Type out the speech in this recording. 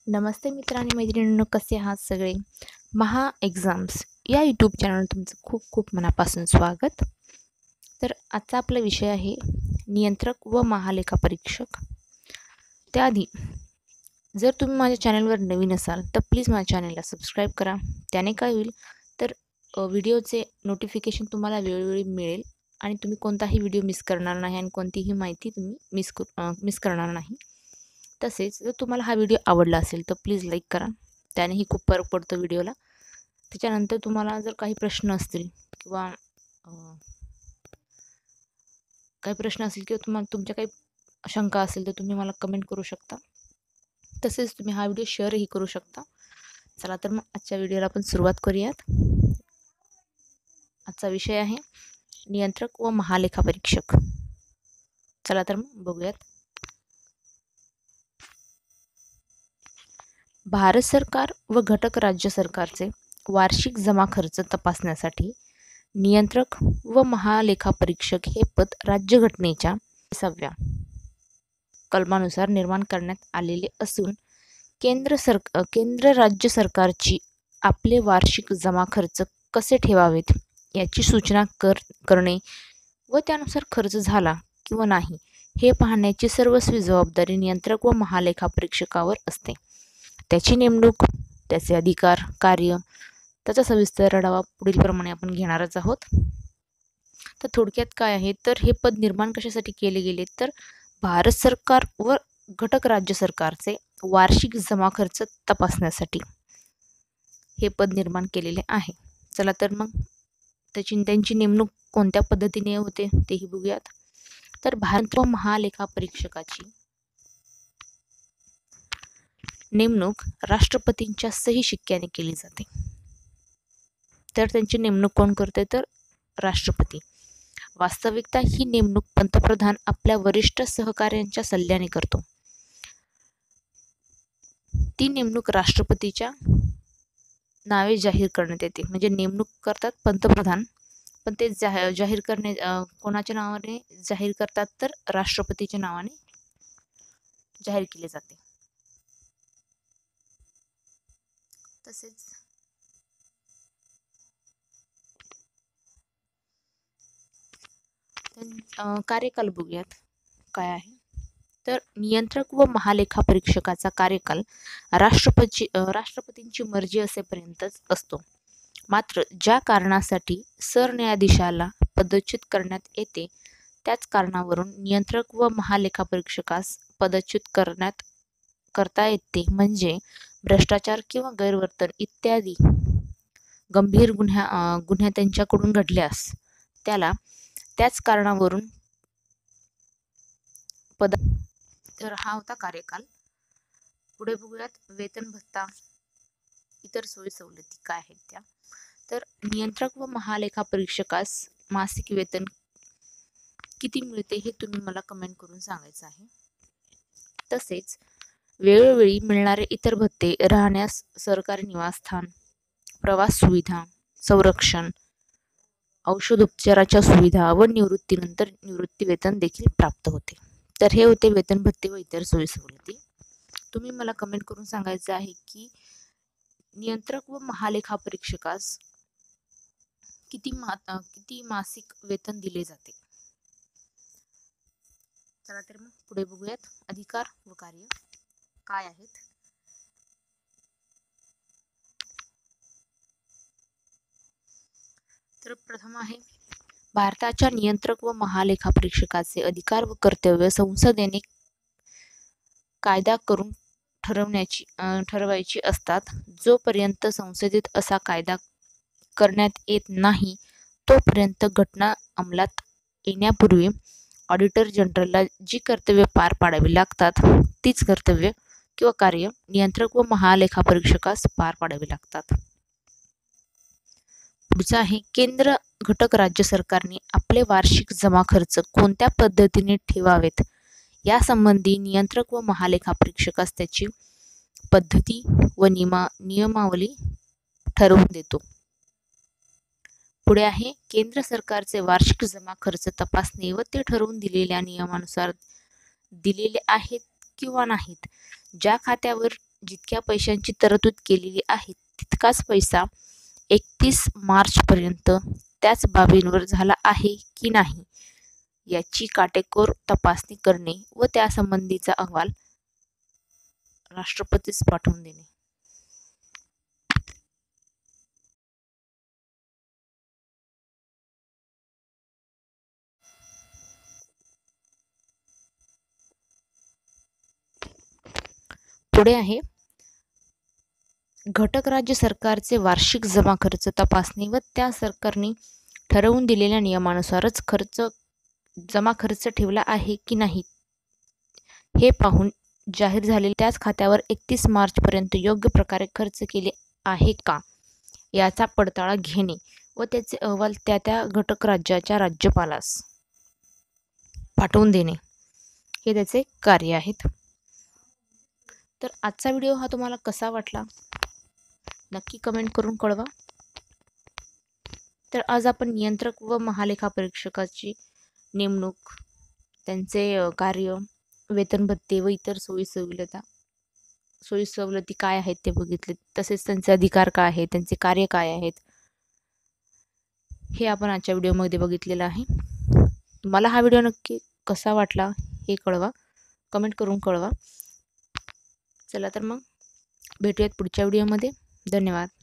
नमस्ते मित्र आणि मैत्रिणींनो, कसे आहात सगळे? महा एक्झाम्स या यूट्यूब चॅनलवर तुमचं खूप खूप मनापासून स्वागत. तर आजचा आपला विषय आहे नियंत्रक व महालेखा परीक्षक. त्याआधी जर तुम्ही माझ्या चॅनलवर नवीन असाल तर प्लीज माझ्या चॅनलला सबस्क्राईब करा. त्याने काय होईल तर व्हिडिओचे नोटिफिकेशन तुम्हाला वेळोवेळी मिळेल आणि तुम्ही कोणताही व्हिडिओ मिस करणार नाही आणि कोणतीही माहिती तुम्ही मिस करणार नाही. तसेच जर तुम्हाला हा व्हिडिओ आवडला असेल तर प्लीज लाईक करा. त्यानेही खूप फरक पडतो व्हिडिओला. त्याच्यानंतर तुम्हाला जर काही प्रश्न असतील किंवा तुम्हाला तुमच्या काही शंका असेल तर तुम्ही मला कमेंट करू शकता. तसेच तुम्ही हा व्हिडिओ शेअरही करू शकता. चला तर मग आजच्या व्हिडिओला आपण सुरुवात करूयात. आजचा विषय आहे नियंत्रक व महालेखा परीक्षक. चला तर मग बघूयात. भारत सरकार व घटक राज्य सरकारचे वार्षिक जमा खर्च तपासण्यासाठी नियंत्रक व महालेखापरीक्षक हे पद राज्यघटनेच्या 20व्या कलमानुसार निर्माण करण्यात आलेले असून केंद्र राज्य सरकारची आपले वार्षिक जमा खर्च कसे ठेवावेत याची सूचना करणे व त्यानुसार खर्च झाला किंवा नाही हे पाहण्याची सर्वस्वी जबाबदारी नियंत्रक व महालेखापरीक्षकावर असते. त्याची नेमणूक, त्याचे अधिकार, कार्य, त्याचा सविस्तर आढावा पुढीलप्रमाणे आपण घेणारच आहोत. तर थोडक्यात काय आहे तर हे पद निर्माण कशासाठी केले गेले तर भारत सरकार व घटक राज्य सरकारचे वार्षिक जमा खर्च तपासण्यासाठी हे पद निर्माण केलेले आहे. चला तर मग त्यांची नेमणूक कोणत्या पद्धतीने होते तेही बघूयात. तर भारत व महालेखापरीक्षकाची नेमणूक राष्ट्रपतींच्या सही शिक्क्याने केली जाते. तर त्यांची नेमणूक कोण करते तर राष्ट्रपती. वास्तविकता ही नेमणूक पंतप्रधान आपल्या वरिष्ठ सहकाऱ्यांच्या सल्ल्याने करतो. ती नेमणूक राष्ट्रपतीच्या नावे जाहीर करण्यात येते. म्हणजे नेमणूक करतात पंतप्रधान, पण ते जाहीर करणे कोणाच्या नावाने जाहीर करतात तर राष्ट्रपतीच्या नावाने जाहीर केले जाते. तसेच कार्यकाल बघूयात काय आहे. तर नियंत्रक व महालेखापरीक्षकाचा कार्यकाल राष्ट्रपतींची मर्जी असेपर्यंतच असतो. मात्र ज्या कारणासाठी सरन्यायाधीशाला पदच्युत करण्यात येते त्याच कारणावरून नियंत्रक व महालेखापरीक्षकास पदच्युत करता येते. म्हणजे भ्रष्टाचार किंवा गैरवर्तन इत्यादी गंभीर गुन्ह्या त्यांच्याकडून घडल्यास त्याला त्याच कारणावरून तर हा होता कार्यकाल. पुढे बघूयात वेतन भत्ता इतर सोयी सवलती काय आहेत त्या. तर नियंत्रक व महालेखापरीक्षकास मासिक वेतन किती मिळते हे तुम्ही मला कमेंट करून सांगायचं आहे. तसेच वेळोवेळी मिळणारे इतर भत्ते, राहण्यास सरकारी निवासस्थान, प्रवास सुविधा, संरक्षण, औषधोपचाराच्या सुविधा व निवृत्तीनंतर निवृत्ती वेतन देखील प्राप्त होते. तर हे होते वेतन भत्ते व इतर सोयी सवलती. तुम्ही मला कमेंट करून सांगायचं आहे की नियंत्रक व महालेखापरीक्षकास किती मासिक वेतन दिले जाते. चला तर मग पुढे बघूयात अधिकार व कार्य काय आहेत. तर प्रथम आहे भारताच्या नियंत्रक व महालेखापरीक्षकाचे अधिकार व कर्तव्य संसदेने कायदा करून ठरवायची असतात. जोपर्यंत संसदेत असा कायदा करण्यात येत नाही तोपर्यंत घटना अंमलात येण्यापूर्वी ऑडिटर जनरलला जी कर्तव्य पार पाडावी लागतात तीच कर्तव्य किंवा कार्य नियंत्रक व महालेखापरीक्षकास पार पाडावी लागतात. पुढचा आहे केंद्र घटक राज्य सरकारने आपले वार्षिक जमा खर्च कोणत्या पद्धतीने ठेवावेत यासंबंधी नियंत्रक व महालेखापरीक्षकास त्याची पद्धती व नियमावली ठरवून देतो. पुढे आहे केंद्र सरकारचे वार्षिक जमा खर्च तपासणे व ते ठरवून दिलेल्या नियमानुसार दिलेले आहेत किंवा नाहीत. ज्या खात्यावर जितक्या पैशांची तरतूद केलेली आहे तितकाच पैसा 31 मार्चपर्यंत त्याच बाबींवर झाला आहे की नाही याची काटेकोर तपासणी करणे व त्यासंबंधीचा अहवाल राष्ट्रपतीस पाठवून देणे. पुढे आहे घटक राज्य सरकारचे वार्षिक जमा खर्च तपासणी व त्या सरकारने ठरवून दिलेल्या नियमानुसारच जमा खर्च ठेवला आहे की नाही हे पाहून जाहीर झालेल्या त्याच खात्यावर 31 मार्चपर्यंत योग्य प्रकारे खर्च केले आहे का याचा पडताळा घेणे व त्याचे अहवाल त्या त्या घटक राज्याच्या राज्यपालास पाठवून देणे हे त्याचे कार्य आहेत. तर आजचा व्हिडिओ हा तुम्हाला कसा वाटला नक्की कमेंट करून कळवा. तर आज आपण नियंत्रक व महालेखा परीक्षकाची नेमणूक, त्यांचे कार्य, वेतन भत्ते व इतर सोयी सवलती काय आहेत ते बघितले. तसेच त्यांचे अधिकार काय आहेत, त्यांचे कार्य काय आहेत हे आपण आजच्या व्हिडिओमध्ये बघितलेलं आहे. मला हा व्हिडिओ नक्की कसा वाटला हे कळवा, कमेंट करून कळवा. चला तर मग भेटूयात पुढच्या व्हिडिओमध्ये. धन्यवाद.